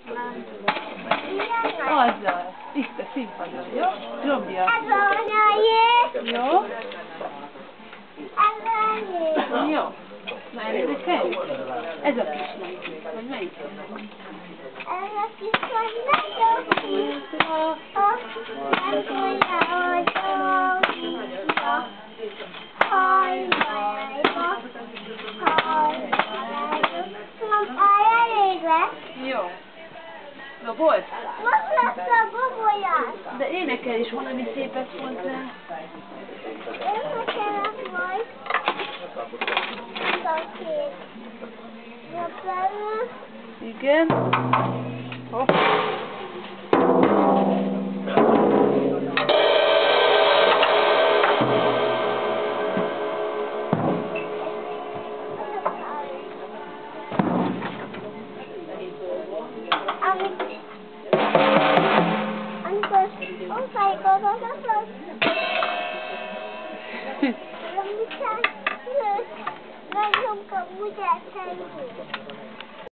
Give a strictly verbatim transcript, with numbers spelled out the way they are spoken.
Nem tudom. Azzal. Itt a színpadon, jó? Zsombja. Ez a anyai. Jó? Ez a anyai. Jó. Na énekeljük? Ez a kis lány. Vagy melyik? Ez a kis vagy nagyon kis. Nem tudja, hogy hallja. Hallja. Elég lesz. Jó. Dobolt? Most lesz a gobolyás. De énekel is valami szépet hozzá. Énekelek majd. A két. Jobb Igen. Hopp. Amikor osztályban az az, amikor megnyomtam úgy eltenni.